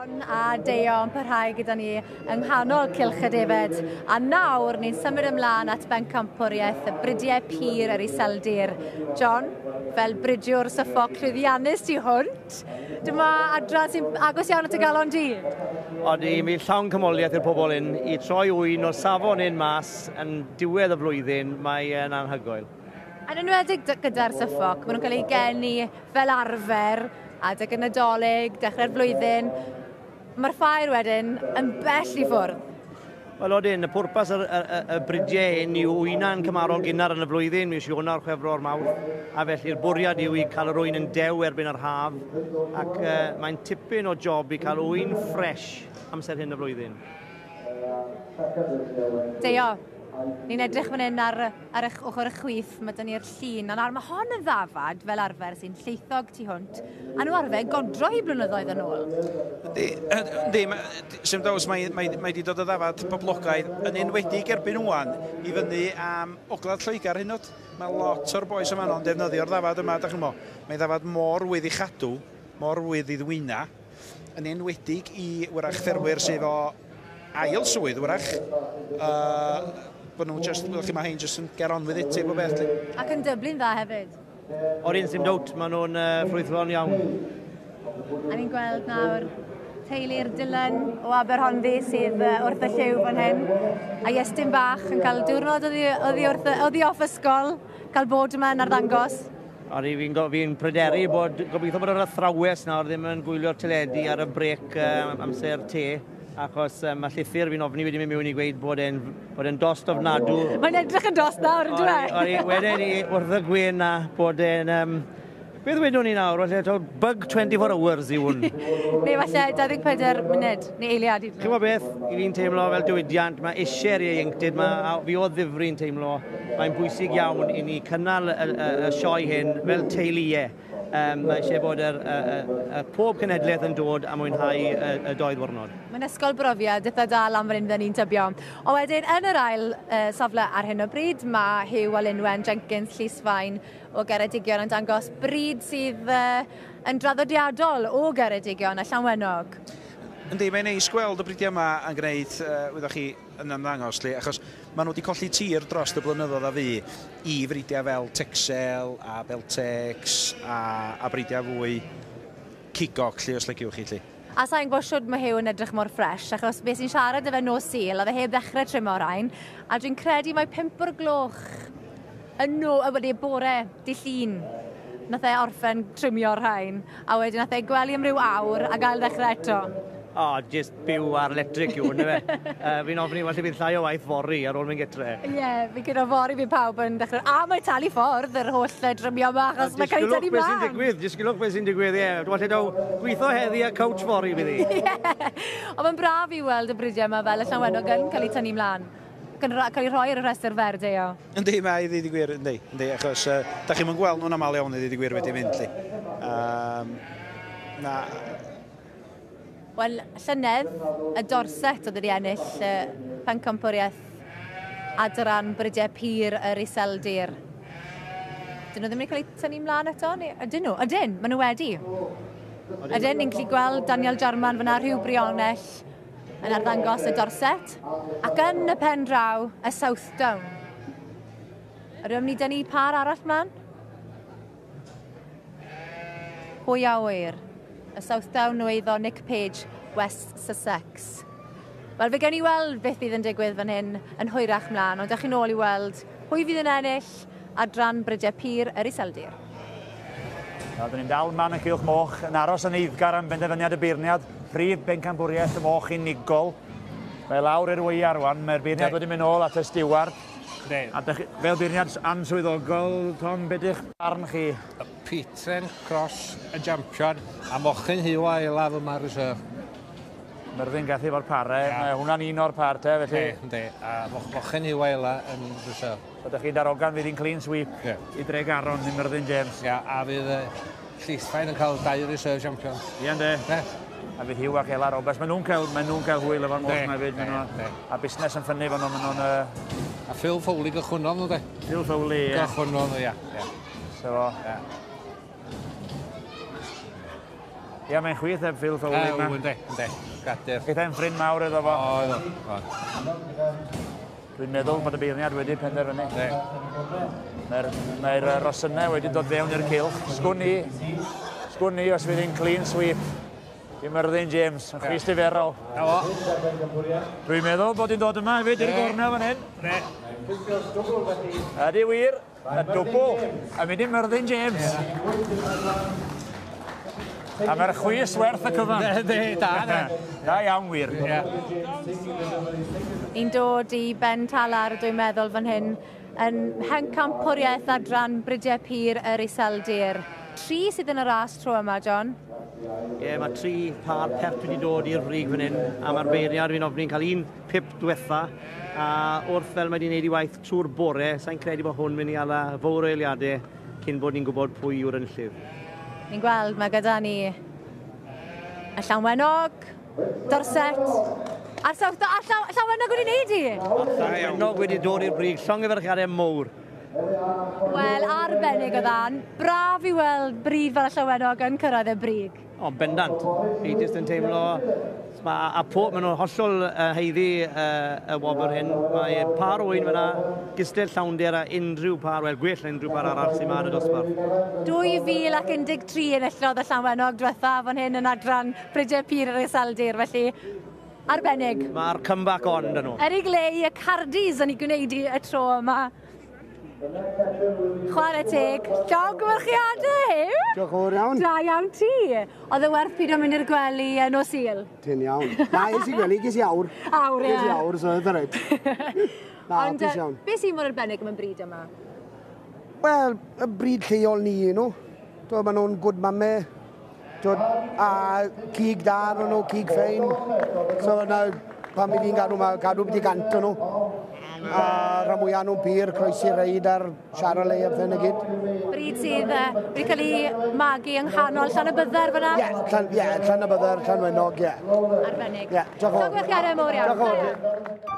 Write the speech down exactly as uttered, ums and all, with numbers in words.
John a Deo yn parhau gyda ni yng nghanol Cylch y Defed. A nawr ni'n symud ymlaen at bencampwriaeth y Brydiau Pur yr Iseldir. John, fel bridiwr Suffolk llwyddiannus ti hwnt, dyma adran sy'n agos iawn at y galon di. Odi, mi llawn cymoliaeth i'r pobl hyn i troi wyn o safon hyn mas yn diwedd y flwyddyn, mae'n anhygoel. Yn enwedig gyda'r Suffolk, maen nhw'n cael ei geni fel arfer, adeg y Nadolig, dechrau'r flwyddyn. Mae'r ffair wedyn yn bell i ffwrdd. Wel odyn, y pwrpas y, y, y, y brydiau hyn yw wyna'n cymarol gynnar yn y flwyddyn, mis Ionawr, Chwefror, Mawrth, a felly'r bwriad yw i cael yr wyn yn dew erbyn yr haf, ac uh, mae'n tipyn o job i cael wyn ffres amser hyn y flwyddyn. Deo, ni'n edrych fan hyn ar, ar eich ochr y chwith, mae dyn ni'r llun, ond mae hon yn ddafad fel arfer sy'n lleithog tu hwnt, a nhw arfer godro i blynyddoedd yn ôl. Yndi, sy'n daws, mae wedi dod o ddafad poblogaidd yn enwedig erbyn wan i fyny am Ogledd Lloegr hyn oed. Mae lot o'r boes yma yn defnyddio'r ddafad yma, da chi'n mo. Mae ddafad mor wydd i chadw, mor wydd i ddwyna, yn enwedig i wrach fferwyr sydd o ail swydd wrach. Uh, bod nhw'n just, chi mae hyn just yn ger on with it, bo beth. Ac yn dyblu'n dda hefyd. O'r un sy'n dwt, maen nhw'n uh, ffrwythlon iawn. A ni'n gweld nawr teulu'r Dylan o Aberhonddu sydd uh, wrth y lliw fan hyn. A Iestyn bach yn cael diwrnod oddi off ysgol, cael bod yma yn arddangos. Oeddi fi'n fi pryderu bod gobeithio bod yr athrawes nawr ddim yn gwylio'r teledu ar y brec uh, amser te. Achos um, mae llythyr fi'n ofni wedi mynd mewn i gweud bod e'n dost ofnadw. Mae'n edrych yn dost nawr, yn dweud? Oeddi wedyn ni wrth y gwyn na bod e'n... Um, beth wedwn ni nawr? Bug twenty-four hours i hwn. Neu falle dau ddeg pedwar munud, neu eiliad i ddweud. Chyfo beth, i fi'n teimlo fel diwydiant, mae eisiau i ieuenctid, fi o ddifri'n teimlo. Mae'n bwysig iawn i ni cynnal y, y, y sioe hyn fel teuluau. Um, mae eisiau bod yr, y, y, y pob cenedlaeth yn dod a mwynhau y, y doi ddwrnod. Mae'n ysgol brofiad, eitha dal am fan hyn ni'n tybio. O wedyn, yn yr ail uh, safle ar hyn o bryd, mae Hugh Alunwen Jenkins Llysfaen o Geredigion yn dangos bryd sydd uh, yn draddodiadol o Geredigion a Llanwennog. Yndi, mae'n neis gweld y bridiau yma yn gwneud, uh, wyddoch chi, yn ymddangos, li, achos maen nhw wedi colli tir dros y blynyddoedd a fi i fridiau fel Texel a Beltex a, a bridiau fwy Cigog, lle os leciwch chi, lle. A sa'n gwybod siwrd mae Hugh yn edrych mor ffres, achos beth sy'n siarad y fe nos Sul, a fe heb ddechrau trimo rhain, a dwi'n credu mae pimp o'r gloch yn no, a wedi bore, di llun. Nath e orffen trimio rhain, a wedyn nath e gwely am ryw awr a gael ddechrau eto. O, oh, just byw ar electric yw, yna fe. uh, fi'n ofni, falle bydd llai o waith fori ar ôl mynd getre. Ie, yeah, fi'n gyda fori fi pawb yn dechrau. A mae talu ffordd yr holl drymio yma, achos mae cael ei tynnu mlaen. Disgwylwch beth sy'n digwydd, disgwylwch beth sy'n digwydd, ie. Dwi'n falle daw gweithio heddi a coach fori fydd i. Ie, ond mae'n braf i weld y bridiau yma fel y Llanwennog yn cael ei tynnu mlaen. Cael ei rhoi ar y rhestr fer, Deo. Yndi, mae i ddweud gwir, yndi, yndi, achos uh, da chi'n mynd gweld nhw'n amal iawn i ddweud gwir wedi mynd, li. Um, na... Wel, llynedd, y Dorset oedd wedi ennill uh, pencampwriaeth adran Brydiau Pur yr Iseldir. Dyn nhw ddim wedi cael ei tynnu mlaen eto? Ydyn nhw? Ydyn, maen nhw wedi. Ydyn, ni'n gallu gweld Daniel Jarman fyna rhyw brionell yn arddangos y Dorset, ac yn y pen draw, y Southdown. Rydym ni dynnu par arall mlaen? Pwy a wyr? Y Southdown o eiddo Nick Page, West Sussex. Wel, fe gen i weld beth fydd yn digwydd fan hyn yn hwyrach mlaen, ond ydych chi'n ôl i weld pwy fydd yn ennill adran Brydiau Pur yr Iseldir. Dyn ni'n dal man y Cylch Moch yn aros yn eiddgar am benderfyniad y beirniad. Prif bencampwriaeth y moch unigol. Mae lawr i'r wyar rwan, mae'r beirniad wedi mynd nôl at y stiward. A fel beirniad answyddogol, Tom, beth ydych barn chi? Y Petren Cross y jampion a mochyn Hugh a Elaf yma reserve. Myrddin gath efo'r pare, mae hwnna'n un o'r par te, felly? Yndi, a mochyn Hugh a Elaf yn reserve. So ydych chi'n darogan fydd hi'n clean sweep i Dreg Aron i Myrddin James? Ia, a fydd Llysfaen yn cael dau reserve champion. Ie, ynddi? A fydd Hugh ac Ela Roberts. Maen nhw'n cael, maen nhw'n cael hwyl efo'r moch na fyd. A busnes yn ffynnu fan nhw. Uh... A Phil Foley gychwynnon nhw, de? Phil Foley, ie. Gychwynnon nhw, ia. So, Ia, mae'n chwith eb Phil Foley yma. Ynddi, ynddi. Gadir. Eithau'n ffrind mawr iddo fo. O, iddo. Dwi'n meddwl bod y beirniad wedi penderfynu. Mae'r mae Rosynnau wedi dod fewn i'r cylch. Sgwn ni, sgwn ni os fydd hi'n clean sweep i Myrddin James, yn chwist iferol. Dwi'n meddwl bod hi'n dod yma hefyd i'r gornel fan hyn. Ydy wir, y dwbl, a mynd i Myrddin James. A mae'r chwys werth y cyfan. Ynddi, da, da. Da iawn wir. Ni'n dod i Ben Talar, dwi'n meddwl fan hyn, yn hencampwriaeth adran Brydiau Pur yr Iseldir. Tri sydd yn y ras tro yma, John? Ie, yeah, mae tri par pep wedi dod i'r rig fan hyn, a mae'r beirniad fi'n ofni'n cael un pip diwetha, a wrth fel mae wedi'n gwneud i waith trwy'r bore, sa'n credu bod hwn mynd i ala fawr o eiliadau cyn bod ni'n gwybod pwy yw'r enillydd. Ni'n gweld mae gyda ni y Llawnwenog, Dorset, a'r South... A Llawnwenog wedi wneud i? Llawnwenog wedi dod i'r brig, llongyfarchiadau mowr. Wel, arbennig o ddan. Braf i weld brif fel y Llawnwenog yn cyrraedd y brig. O, bendant. Fi jyst yn teimlo... Ma, a po, maen nhw'n hollol uh, heiddi uh, y wobr hyn. Mae par oen fyna, gystell llawndir a unrhyw par, wel gwell unrhyw par arall sy'n ma'n y dosbarth. dwy fil ac un deg tri yn illodd y Llawnwenog diwetha fan hyn yn adran Brydiau Pur yr Iseldir, felly arbennig. Mae'r comeback on dyn nhw. Er i glei y Cardis yn ei gwneud i y tro yma. Chwarae teg, llongyfarchiadau yw? Diolch yn fawr iawn. Da iawn ti. Oedd y werth pido mynd i'r gwely yn o Sul? Ti'n iawn. Na, ys i gwely, ges i awr. Awr, ie. Ges i awr, so ydw rhaid. Na, Ond, tis iawn. beth sy'n mor arbennig am y bryd yma? Wel, y bryd lleol ni nhw. Dwi'n maen nhw'n gwd mame. A cig da nhw, cig ffein. So, na, pan mi fi'n gadw, gadw beth i gant nhw. A rhan mwyaf nhw'n pyr, croesi reid ar Charolais a ffen y gyd. Bryd sydd uh, wedi cael ei magu yng nghanol Llanybydder fyna? Ie, yeah, Llanybydder, Llanwenog, ie. Arbennig. Ie, diolch yn fawr. Llongyfarchiadau mawr iawn. Diolch yn fawr.